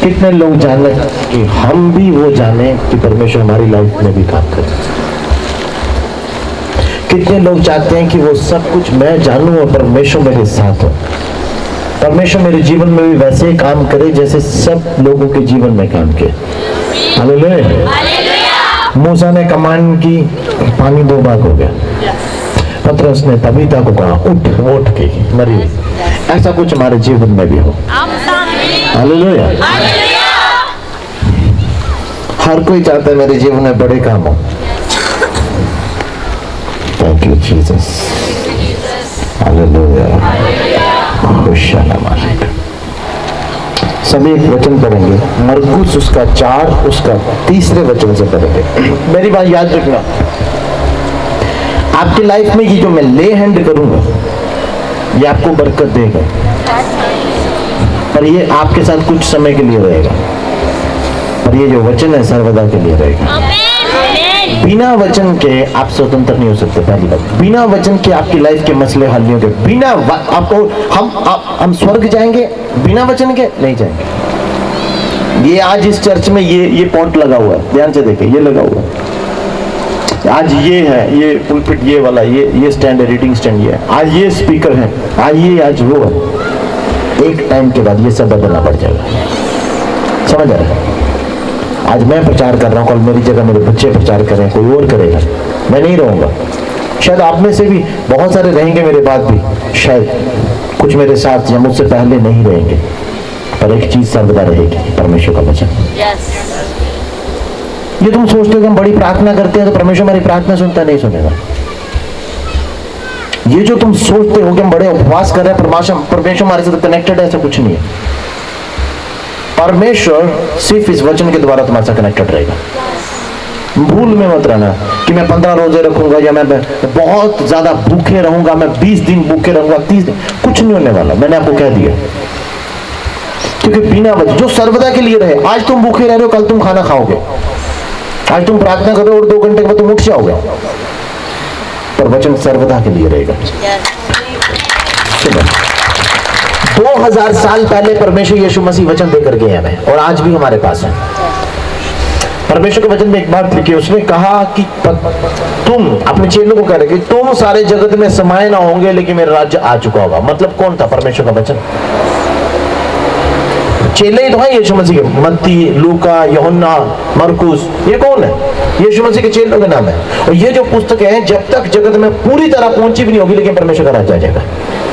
कितने लोग जानना चाहते हैं कि हम भी वो जाने कि परमेश्वर हमारी लाइफ में भी काम करे? कितने लोग चाहते हैं कि वो सब कुछ मैं जानूं और परमेश्वर मेरे साथ हो, परमेश्वर मेरे जीवन में भी वैसे ही काम करे जैसे सब लोगों के जीवन में काम किया? हालेलुया। मूसा ने कमान की, पानी 2 भाग हो गया। पतरस ने तबीता को कहा उठ, वो उठ के मरी। ऐसा कुछ हमारे जीवन में भी हो। हालेलुया। हर कोई चाहता है मेरे जीवन में बड़े काम हो। Thank you Jesus. हालेलुया। सभी एक वचन पढ़ेंगे, मरकुस उसका 4 उसका 3 वचन से पढ़ेंगे। मेरी बात याद रखना, आपकी लाइफ में ये जो मैं ले हैंड करूंगा ये आपको बरकत देगा, पर ये आपके साथ कुछ समय के लिए रहेगा, पर ये जो वचन है सर्वदा के लिए रहेगा। बिना वचन के आप स्वतंत्र नहीं हो सकते। पहली बात, बिना वचन के आपकी लाइफ के मसले हल नहीं होंगे। बिना आपको हम स्वर्ग जाएंगे, बिना वचन के नहीं जाएंगे। ये आज इस चर्च में ये पॉट लगा हुआ है, ध्यान से देखें, ये लगा हुआ है। आज ये है, ये पुलपिट ये वाला, ये स्टैंड है, रीडिंग स्टैंड ये है। आज ये स्पीकर है, आज वो है। एक टाइम के बाद ये सब बदलना पड़ जाएगा। समझ आ रहा है? आज मैं प्रचार कर रहा हूँ, कल मेरी जगह मेरे बच्चे प्रचार करें, कोई और करेगा, मैं नहीं रहूंगा। शायद आप में से भी बहुत सारे रहेंगे मेरे बाद भी, शायद कुछ मेरे साथ या मुझसे पहले नहीं रहेंगे, पर एक चीज सर्वदा रहेगी, परमेश्वर का वचन। ये तुम सोचते हो कि हम बड़ी प्रार्थना करते हैं तो परमेश्वर हमारी प्रार्थना सुनता है? नहीं सुनेगा। ये जो तुम सोचते हो कि हम बड़े उपवास कर रहे हैं, परमेश्वर हमारे साथ कनेक्टेड है, ऐसा कुछ नहीं है। परमेश्वर सिर्फ इस वचन के द्वारा तुम्हारे साथ कनेक्टेड रहेगा। भूल में मत रहना कि मैं 15 रोजे रखूंगा या मैं बहुत ज्यादा भूखे रहूंगा, मैं 20 दिन भूखे रहूंगा, 30 दिन, कुछ नहीं होने वाला। मैंने आपको कह दिया, क्योंकि बिना वचन जो सर्वदा के लिए रहे। आज तुम भूखे रह रहे हो, कल तुम खाना खाओगे। आज तुम प्रार्थना कर रहे हो और 2 घंटे के बाद तुम उठ जाओगे, पर वचन सर्वदा के लिए रहेगा। 2000 साल पहले परमेश्वर यीशु मसीह वचन देकर गए हमें, और आज भी हमारे पास है। परमेश्वर के वचन में एक बात लिखी, उसने कहा कि तुम अपने चेलों को कह रहे कि तुम सारे जगत में समाये ना होंगे, लेकिन मेरा राज्य आ चुका होगा। मतलब कौन था? परमेश्वर का वचन। चेले ही तो है यीशु मसीह के, मत्ती, लूका, यूहन्ना, मरकुस, ये कौन है? यीशु मसीह के चेलों के नाम है। और ये जो पुस्तकें हैं जब तक जगत में पूरी तरह पहुंची भी नहीं होगी, लेकिन परमेश्वर का राज्य आ जाएगा।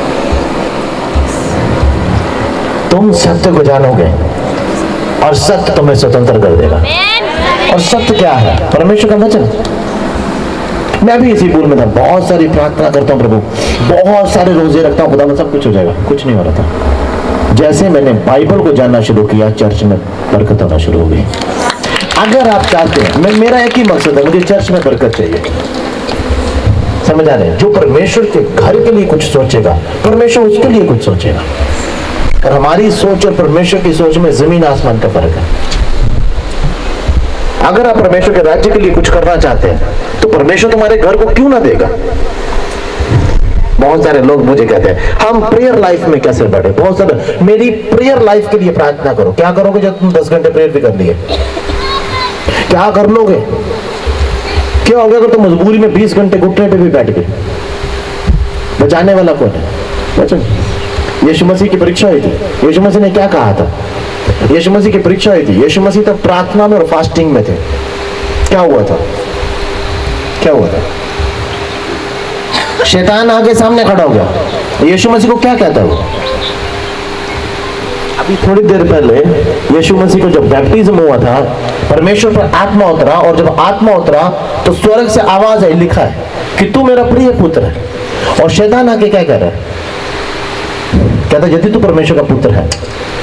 तुम सत्य को जानोगे और सत्य तुम्हें स्वतंत्र कर देगा। और सत्य क्या है? परमेश्वर का वचन। मैं भी इसी भूल में था, बहुत सारी प्रार्थना करता हूँ प्रभु, बहुत सारे रोजे रखता हूँ, खुदा में सब कुछ हो जाएगा, कुछ नहीं हो रहा था। जैसे मैंने बाइबल को जानना शुरू किया, चर्च में बरकत होना शुरू हो गई। अगर आप चाहते हैं, मेरा एक ही मकसद है, मुझे चर्च में बरकत चाहिए। समझ आ रहे हैं? जो परमेश्वर के घर के लिए कुछ सोचेगा, परमेश्वर उसके लिए कुछ सोचेगा। और हमारी सोच और परमेश्वर की सोच में जमीन आसमान का फर्क है। अगर आप परमेश्वर के राज्य के लिए कुछ करना चाहते हैं तो परमेश्वर तुम्हारे घर को क्यों ना देगा? बहुत सारे लोग मुझे कहते हैं हम प्रेयर लाइफ में कैसे बढ़े। बहुत सारे, मेरी प्रेयर लाइफ के लिए प्रार्थना करो। क्या करोगे जब तुम 10 घंटे प्रेयर भी कर लिए? क्या कर लोगे? क्या होगा अगर तुम मजबूरी में 20 घंटे घुटने पे भी बैठ गए? बचाने वाला कौन है? वचन। यीशु मसीह की परीक्षा हुई थी। यीशु मसीह ने क्या कहा था? यीशु मसीह की परीक्षा हुई थी। यीशु मसीह तब प्रार्थना में और फास्टिंग में थे। क्या हुआ था? क्या हुआ था? शैतान आगे सामने खड़ा हो गया। यीशु मसीह को क्या कहता है? अभी थोड़ी देर पहले यीशु मसीह को जब बैप्टिज्म हुआ था, परमेश्वर पर आत्मा उतरा, और जब आत्मा उतरा तो स्वर्ग से आवाज आई, लिखा है कि तू मेरा प्रिय पुत्र है। और शैतान आके क्या कह रहा है? कहता यदि तू परमेश्वर का पुत्र है।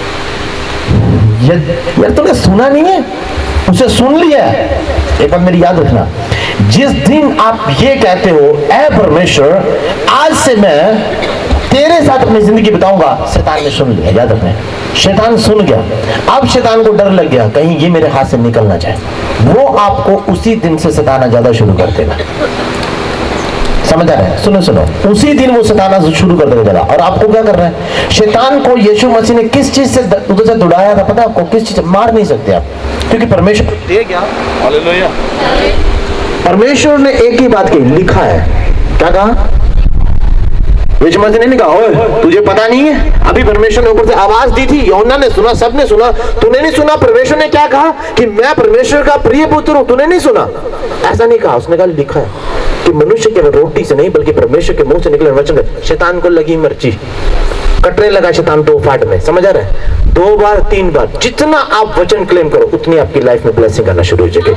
यार तूने सुना नहीं है, उसे सुन लिया है। एक बात मेरी याद रखना, जिस दिन आप ये कहते हो ऐ परमेश्वर आज से मैं तेरे साथ अपनी जिंदगी बिताऊंगा, शैतान ने सुन लिया। याद रखना, शैतान सुन गया। अब शैतान को डर लग गया कहीं ये मेरे हाथ से निकल ना जाए। वो आपको उसी दिन से सताना ज्यादा शुरू कर देगा। समझ आ रहा है? सुनो सुनो, उसी दिन वो सताना शुरू कर देने लगा। और आपको क्या कर रहा है? शैतान को यीशु मसीह ने किस चीज से उधर से दौड़ाया था पता है आपको? किस चीज से? मार नहीं सकते आप, क्योंकि परमेश्वर दे गया। हालेलुया। परमेश्वर ने एक ही बात कही, लिखा है। क्या कहा? यीशु मसीह ने कहा ओए तुझे पता नहीं है? अभी परमेश्वर ने ऊपर से आवाज दी थी, यूहन्ना ने सुना, सबने सुना, तूने नहीं सुना? परमेश्वर ने क्या कहा कि मैं परमेश्वर का प्रिय पुत्र हूं, तूने नहीं सुना? ऐसा नहीं कहा, उसने कहा लिखा है कि मनुष्य केवल रोटी से नहीं बल्कि परमेश्वर के मुंह से निकले वचन से। शैतान को लगी मिर्ची, कटने लगा शैतान दो फाट में। समझ आ रहा है? 2 बार 3 बार जितना आप वचन क्लेम करो उतनी आपकी लाइफ में ब्लेसिंग आना शुरू हो जाएगी।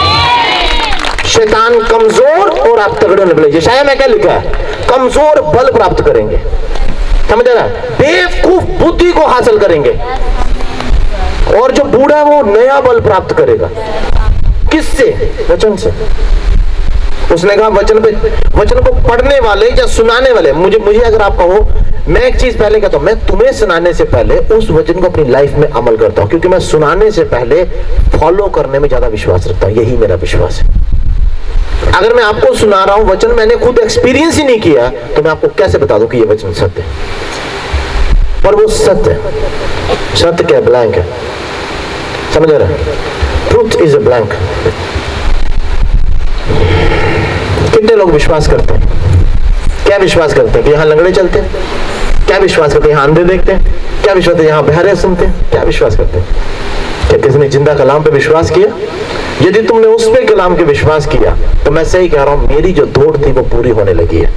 शैतान कमजोर और आप तगड़े होने लगे। शायद मैं क्या लिखा है? कमजोर बल प्राप्त करेंगे। समझ आ रहा है? बेवकूफ बुद्धि को हासिल करेंगे, और जो बूढ़ा है वो नया बल प्राप्त करेगा। किससे? वचन से। उसने कहा वचन को पढ़ने वाले या सुनाने वाले, मुझे अगर आप कहो, मैं एक चीज पहले कहता हूं, मैं तुम्हें सुनाने से पहले उस वचन को अपनी लाइफ में अमल करता हूं, क्योंकि मैं सुनाने से पहले फॉलो करने में ज्यादा विश्वास रखता हूं। यही मेरा विश्वास है। अगर मैं आपको सुना रहा हूं वचन, मैंने खुद एक्सपीरियंस ही नहीं किया, तो मैं आपको कैसे बता दूं कि ये वचन सत्य है? पर वो सत्य है। सत्य क्या? ब्लैंक है। समझ रहे हैं? Truth is a blank. कितने लोग विश्वास करते हैं? क्या विश्वास करते हैं कि यहाँ लंगड़े चलते हैं? क्या विश्वास करते हैं यहाँ अंधे देखते हैं? क्या विश्वास करते हैं यहाँ बहरे सुनते हैं? क्या विश्वास करते हैं? क्या किसी ने जिंदा कलाम पे विश्वास किया? यदि तुमने उस पे कलाम के विश्वास किया तो मैं सही कह रहा हूं, मेरी जो दौड़ थी वो पूरी होने लगी है।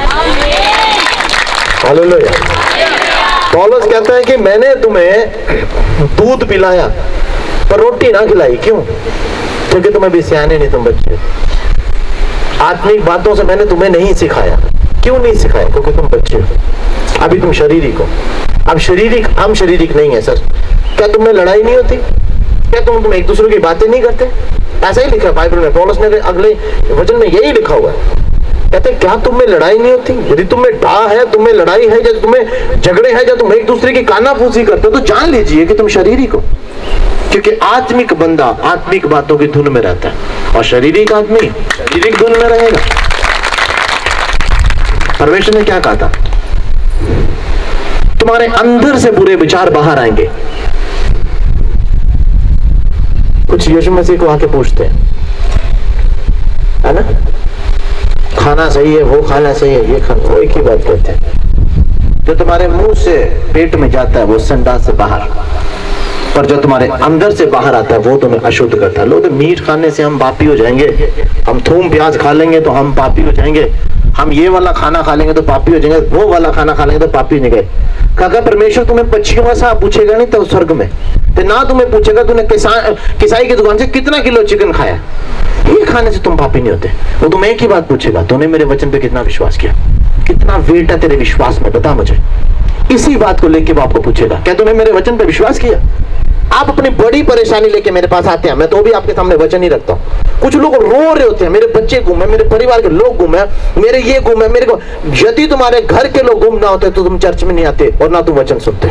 हालेलुया। पौलुस कहता है कि मैंने तुम्हें दूध पिलाया पर रोटी ना खिलाई। क्यों? क्योंकि तुम अभी सियाने नहीं, तुम बच्चे। आत्मिक बातों से मैंने तुम्हें नहीं सिखाया। क्यों नहीं सिखाया? क्योंकि तुम बच्चे हो, अभी तुम शारीरिक हो। अब शारीरिक, हम शारीरिक नहीं है सर। क्या तुम में लड़ाई नहीं होती? क्या तुम एक दूसरे की बातें नहीं करते? ऐसा ही लिखा है बाइबल में। पौलुस ने अगले वचन में यही लिखा हुआ है। कहते क्या तुम में लड़ाई नहीं होती? यदि तुम में डा है, तुम में लड़ाई है, जब तुम्हें झगड़े हैं, जब तुम एक दूसरे की कानाफूसी करते हो, तो जान लीजिए कि तुम शारीरिक हो। क्योंकि आत्मिक बंदा आत्मिक बातों की धुन में रहता है, और शारीरिक आदमी शारीरिक धुन में रहेगा। परमेश्वर ने क्या कहा था? तुम्हारे अंदर से बुरे विचार बाहर आएंगे। कुछ यीशु मसीह को आके पूछते हैं, है ना, खाना सही है, वो खाना सही है, ये खाना, वो एक ही बात कहते हैं। जो तुम्हारे मुंह से पेट में जाता है वो संडास से बाहर, पर जो तुम्हारे अंदर से बाहर आता है वो तुम्हें अशुद्ध करता है। लोग मीट खाने से हम पापी हो जाएंगे, हम थूम प्याज खा लेंगे तो हम पापी हो जाएंगे, हम ये वाला खाना खा लेंगे तो पापी हो जाएंगे, वो वाला खाना खा लेंगे तो पापी हो जाएंगे। काका परमेश्वर तुम्हें पक्षियों सा पूछेगा नहीं तो स्वर्ग में, तो ना तुम्हें पूछेगा तूने किसाई की दुकान से कितना किलो चिकन खाया, ये खाने से तुम पापी नहीं होते। वो तुम्हें एक ही बात पूछेगा, तूने मेरे वचन पे कितना विश्वास किया, कितना वेट है तेरे विश्वास में, बता मुझे। इसी बात को लेके वो आपको पूछेगा, क्या तूने मेरे वचन पे विश्वास किया? आप अपनी बड़ी परेशानी लेके मेरे पास आते हैं, मैं तो भी आपके सामने वचन ही रखता हूँ। कुछ लोग रो रहे होते हैं, मेरे बच्चे गुम है, मेरे परिवार के लोग गुम है, मेरे ये गुम है, मेरे को। यदि तुम्हारे घर के लोग गुम ना होते तो तुम चर्च में नहीं आते और ना तुम वचन सुनते।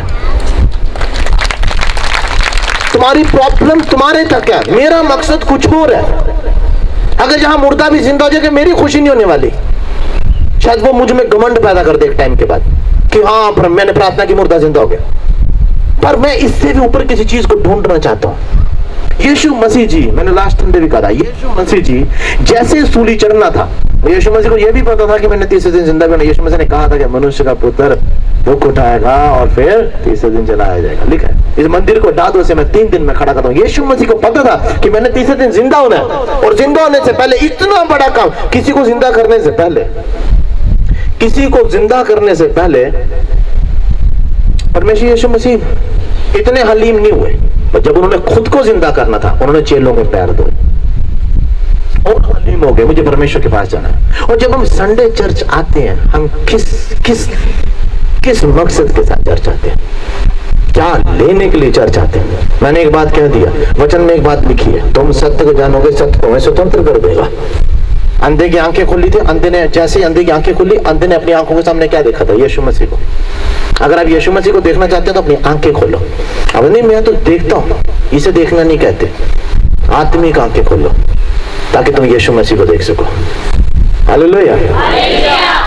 तुम्हारी प्रॉब्लम तुम्हारे तक है, मेरा मकसद कुछ और है। अगर जहां मुर्दा भी जिंदा हो जाएगा मेरी खुशी नहीं होने वाली। शायद वो मुझ में घमंड पैदा कर दे एक टाइम के बाद कि हाँ मैंने प्रार्थना की, मुर्दा जिंदा हो गया, पर मैं इससे भी ऊपर किसी चीज को ढूंढना चाहता हूं। यीशु मसीह जी, मैंने लास्ट संडे भी कहा था, यीशु मसीह जी जैसे सूली चढ़ना था, यीशु मसीह को यह भी पता था कि मैंने तीसरे दिन जिंदा करना। यीशु मसीह ने कहा था कि मनुष्य का पुत्र दुख उठाएगा और फिर तीसरे दिन जलाया जाएगा। लिखा है, इस मंदिर को दादों से मैं 3 दिन में खड़ा करता हूँ। यीशु मसीह को पता था कि मैंने तीसरे दिन जिंदा होना है, और जिंदा होने से पहले इतना बड़ा काम, किसी को जिंदा करने से पहले, किसी को जिंदा करने से पहले परमेश्वर यीशु मसीह इतने हलीम नहीं हुए। जब उन्होंने खुद को जिंदा करना था, उन्होंने चेलों के पैर धोए और हलीम हो गए, मुझे परमेश्वर के पास जाना है। और जब हम संडे चर्च आते हैं, हम किस किस किस मकसद के साथ चर्च आते हैं? क्या लेने के लिए चर्च आते हैं? मैंने एक बात कह दिया, वचन में एक बात लिखी है, तुम सत्य को जानोगे, सत्य तुम्हें स्वतंत्र कर देगा। अंधे की आंखें खुली थी, अंधे ने, जैसे ही अंधे की आंखें खुली, अंधे ने अपनी आंखों के सामने क्या देखा था? यीशु मसीह को। अगर आप यीशु मसीह को देखना चाहते हैं तो अपनी आंखें खोलो। अब नहीं, मैं तो देखता हूं, इसे देखना नहीं कहते, आत्मिक आंखें खोलो ताकि तुम यीशु मसीह को देख सको। हालेलुया।